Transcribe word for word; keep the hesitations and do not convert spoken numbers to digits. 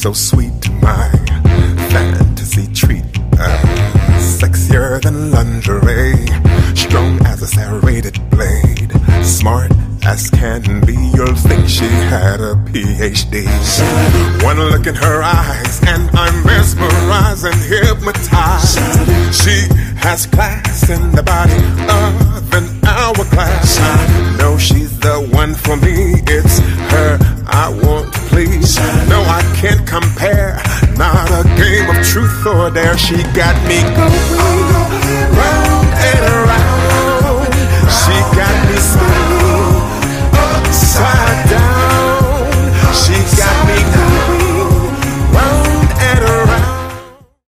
so sweet to my fantasy treat. Uh, sexier than lingerie, strong as a serrated blade, smart as can be. You'll think she had a P H D. One look in her eyes and I'm mesmerized and hypnotized. She has class in the body of an hourglass. I know she's the one for me. It's her I want to please. No, I can't compare. Not a game of truth or dare. She got me going round and around. She got me spinning upside down. She got me